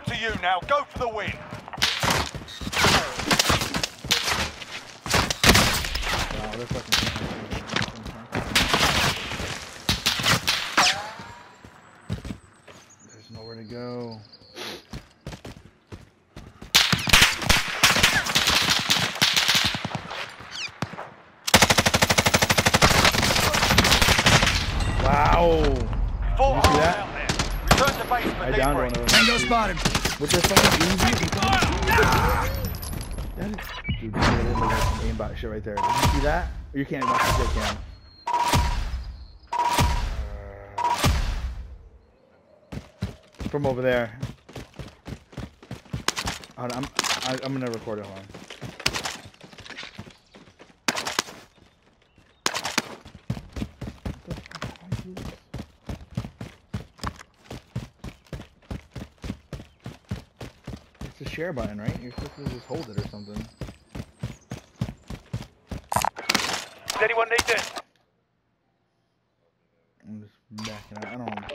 to you now. Go for the win. Wow, they're fucking. There's nowhere to go. Wow! Did you see that? Return to base for I downed one of them. Tango spotted. With their fucking easy. Dude, that is like some aimbot shit right there. Did you see that? Or you can't watch the cam. From over there. I'm gonna record it. Hold on. It's the share button, right? You're supposed to just hold it or something. Does anyone need this? I'm just backing out. I don't know.